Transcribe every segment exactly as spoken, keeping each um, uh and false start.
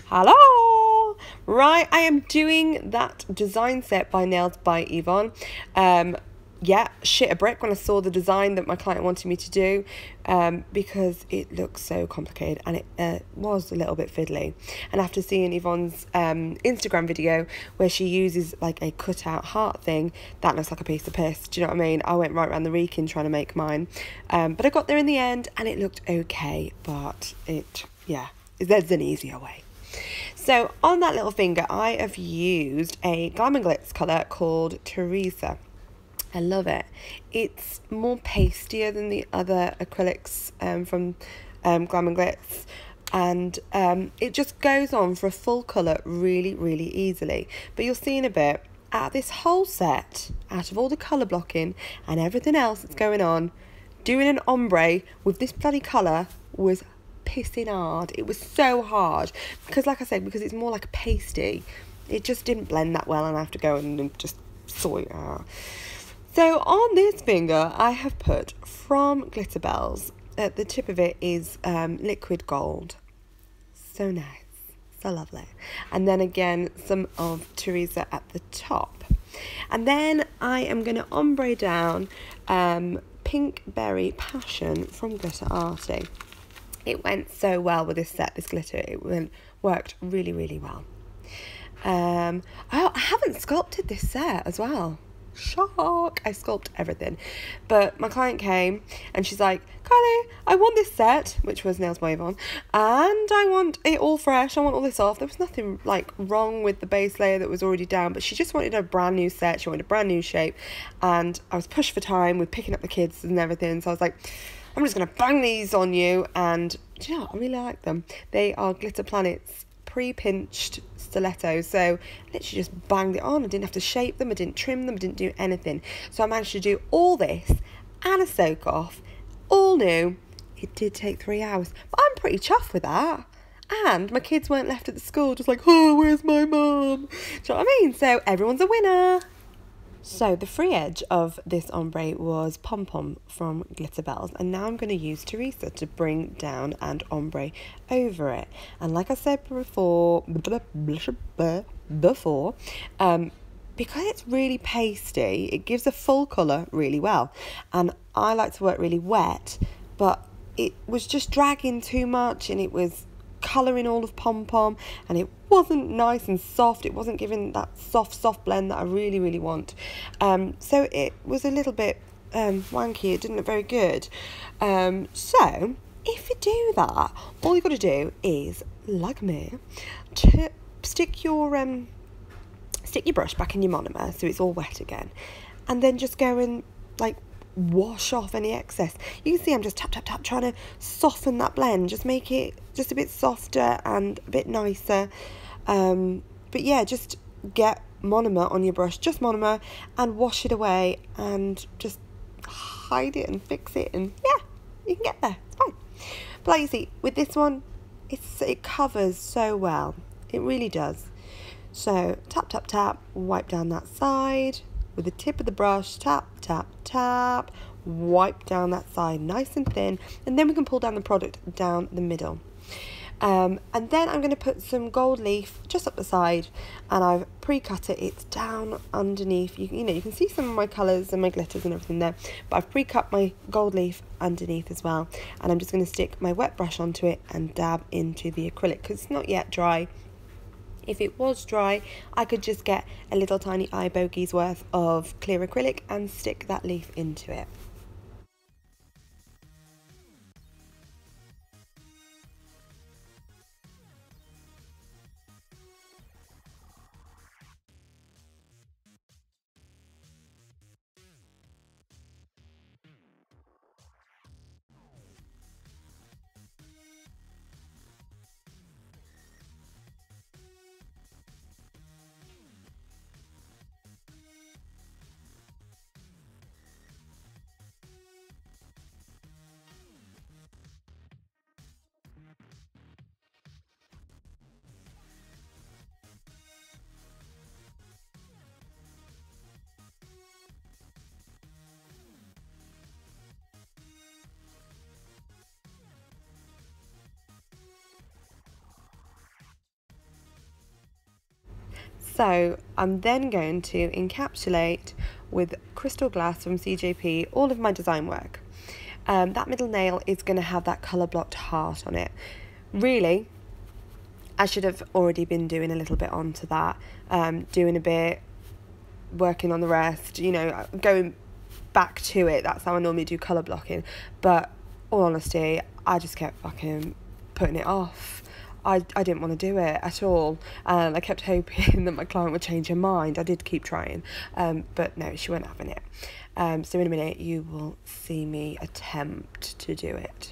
Hello! Right, I am doing that design set by Nails by Yvonne. Um, yeah, shit a brick when I saw the design that my client wanted me to do um, because it looks so complicated and it uh, was a little bit fiddly. And after seeing Yvonne's um, Instagram video where she uses like a cutout heart thing, that looks like a piece of piss. Do you know what I mean? I went right around the Wrekin trying to make mine. Um, but I got there in the end and it looked okay, but it, yeah, there's an easier way. So on that little finger, I have used a Glam and Glitz colour called Teresa. I love it. It's more pastier than the other acrylics um, from um, Glam and Glitz. And um, it just goes on for a full colour really, really easily. But you'll see in a bit, out of this whole set, out of all the colour blocking and everything else that's going on, doing an ombre with this bloody colour was pissing hard. It was so hard because, like I said, because it's more like a pasty, it just didn't blend that well and I have to go and just sort it out. So on this finger I have put from Glitterbels, at the tip of it is um, liquid gold. So nice, so lovely. And then again some of Teresa at the top. And then I am going to ombre down um, Pink Berry Passion from Glitter Arty. It went so well with this set, this glitter. It went, worked really, really well. Um, oh, I haven't sculpted this set as well. Shock! I sculpt everything. But my client came and she's like, Kylie, I want this set, which was Nails by Yvonne, and I want it all fresh. I want all this off. There was nothing like wrong with the base layer that was already down, but she just wanted a brand new set. She wanted a brand new shape. And I was pushed for time with picking up the kids and everything. So I was like, I'm just going to bang these on you. And do you know what? I really like them. They are Glitter Planets pre-pinched stilettos. So I literally just banged it on. I didn't have to shape them. I didn't trim them. I didn't do anything. So I managed to do all this and a soak off. All new. It did take three hours. But I'm pretty chuffed with that. And my kids weren't left at the school just like, oh, where's my mum? Do you know what I mean? So everyone's a winner. So the free edge of this ombre was Pom Pom from Glitterbels, and now I'm going to use Teresa to bring down and ombre over it. And like I said before, before, um, because it's really pasty, it gives a full colour really well. And I like to work really wet, but it was just dragging too much and it was colouring all of Pom Pom and it wasn't nice and soft. It wasn't giving that soft soft blend that I really really want. Um, so it was a little bit um, wanky. It didn't look very good. Um, so if you do that, all you've got to do is, like me, to stick your um, stick your brush back in your monomer so it's all wet again, and then just go and like wash off any excess. You can see I'm just tap tap tap trying to soften that blend, just make it just a bit softer and a bit nicer. Um, but yeah, just get monomer on your brush, just monomer, and wash it away and just hide it and fix it, and yeah, you can get there. It's fine. But like you see, with this one, it's it covers so well. It really does. So tap tap tap, wipe down that side with the tip of the brush, tap, tap, tap, wipe down that side nice and thin, and then we can pull down the product down the middle. Um, and then I'm going to put some gold leaf just up the side, and I've pre-cut it. It's down underneath. You, you know, you can see some of my colours and my glitters and everything there, but I've pre-cut my gold leaf underneath as well, and I'm just going to stick my wet brush onto it and dab into the acrylic because it's not yet dry. If it was dry, I could just get a little tiny eye bogey's worth of clear acrylic and stick that leaf into it. So I'm then going to encapsulate with Crystal Glass from C J P all of my design work. Um, that middle nail is going to have that colour blocked heart on it. Really, I should have already been doing a little bit onto that, um, doing a bit, working on the rest, you know, going back to it. That's how I normally do colour blocking. But all honesty, I just kept fucking putting it off. I, I didn't want to do it at all, and I kept hoping that my client would change her mind. I did keep trying, um, but no, she wasn't having it. Um, so in a minute you will see me attempt to do it.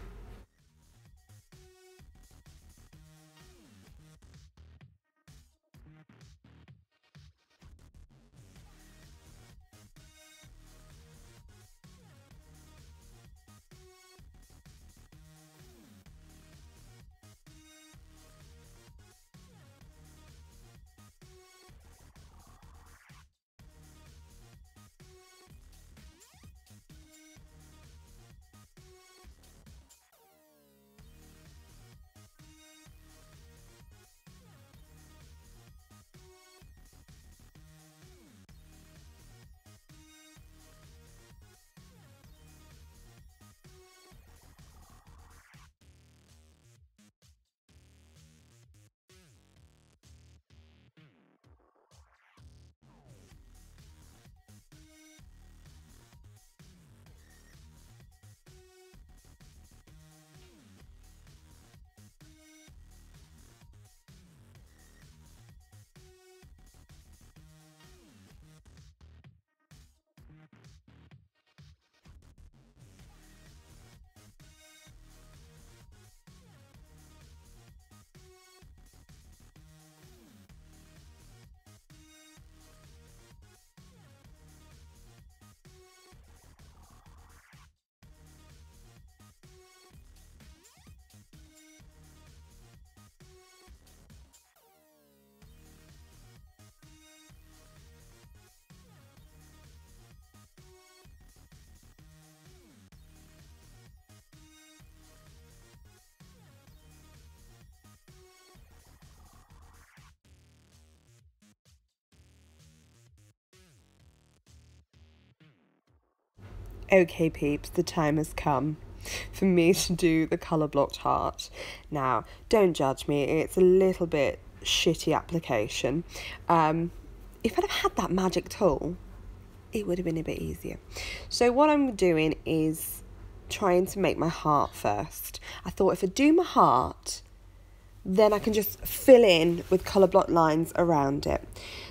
Okay peeps, the time has come for me to do the colour blocked heart. Now, don't judge me, it's a little bit shitty application. Um, if I'd have had that magic tool, it would have been a bit easier. So what I'm doing is trying to make my heart first. I thought if I do my heart, then I can just fill in with colour block lines around it.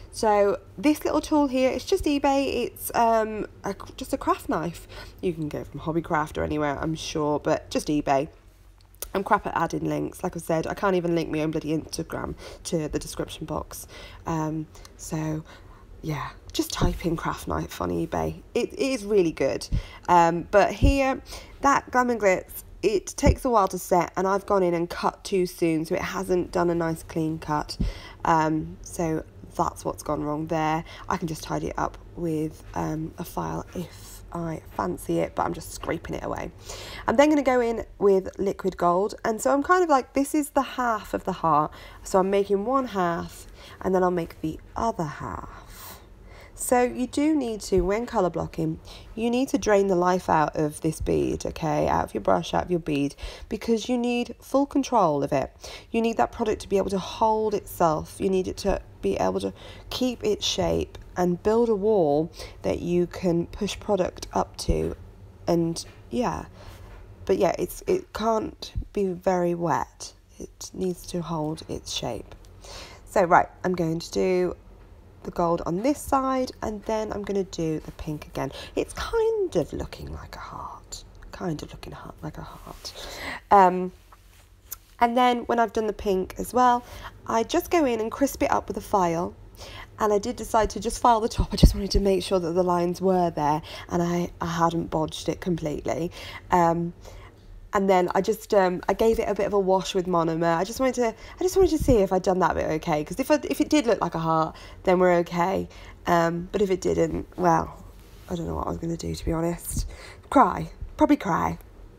So this little tool here, it's just eBay. It's um a, just a craft knife. You can go from Hobbycraft or anywhere, I'm sure, but just eBay. I'm crap at adding links. Like I said, I can't even link my own bloody Instagram to the description box. Um, so yeah, just type in craft knife on eBay. It, it is really good. Um, but here, that Glam and Glitz, it takes a while to set, and I've gone in and cut too soon, so it hasn't done a nice clean cut. Um, so that's what's gone wrong there. I can just tidy it up with um, a file if I fancy it, but I'm just scraping it away. I'm then going to go in with liquid gold, and so I'm kind of like, this is the half of the heart, so I'm making one half and then I'll make the other half. So you do need to, when colour blocking, you need to drain the life out of this bead, okay, out of your brush, out of your bead, because you need full control of it. You need that product to be able to hold itself. You need it to be able to keep its shape and build a wall that you can push product up to. And yeah, but yeah, it's it can't be very wet. It needs to hold its shape. So right, I'm going to do the gold on this side, and then I'm going to do the pink again. It's kind of looking like a heart, kind of looking like a heart. Um, and then when I've done the pink as well, I just go in and crisp it up with a file. And I did decide to just file the top. I just wanted to make sure that the lines were there, and I, I hadn't bodged it completely. Um, And then I just um, I gave it a bit of a wash with monomer. I just wanted to I just wanted to see if I'd done that bit okay. Because if I, if it did look like a heart, then we're okay. Um, but if it didn't, well, I don't know what I was going to do, to be honest. Cry, probably cry.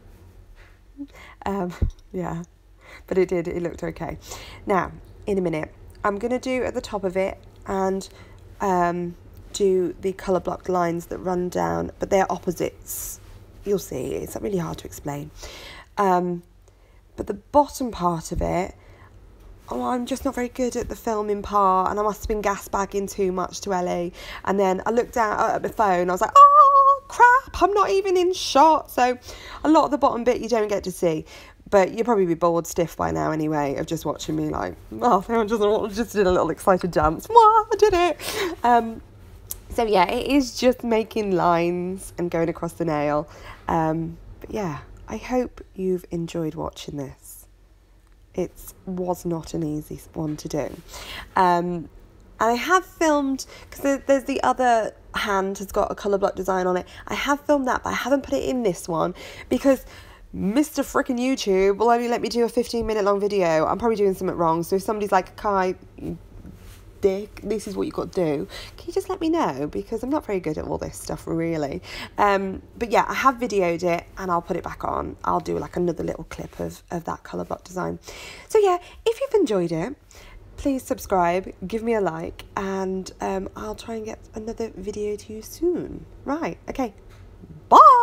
Um, yeah, but it did. It looked okay. Now, in a minute, I'm going to do at the top of it and um, do the colour blocked lines that run down, but they're opposites. You'll see, it's really hard to explain. Um, but the bottom part of it, oh, I'm just not very good at the filming part, and I must have been gas bagging too much to Ellie. And then I looked down at my phone, I was like, oh crap, I'm not even in shot. So a lot of the bottom bit you don't get to see. But you'll probably be bored stiff by now anyway of just watching me like, oh, I just, just did a little excited dance. Wow, I did it. Um, so yeah, it is just making lines and going across the nail. Um, but yeah, I hope you've enjoyed watching this. It was not an easy one to do. Um, and I have filmed, because there's the other hand has got a colour block design on it. I have filmed that, but I haven't put it in this one because Mister Frickin' YouTube will only let me do a fifteen minute long video. I'm probably doing something wrong. So if somebody's like, Kai, dick, this is what you've got to do, can you just let me know? Because I'm not very good at all this stuff, really. Um, but yeah, I have videoed it and I'll put it back on. I'll do like another little clip of, of that colour block design. So yeah, if you've enjoyed it, please subscribe, give me a like, and um, I'll try and get another video to you soon. Right, okay, bye!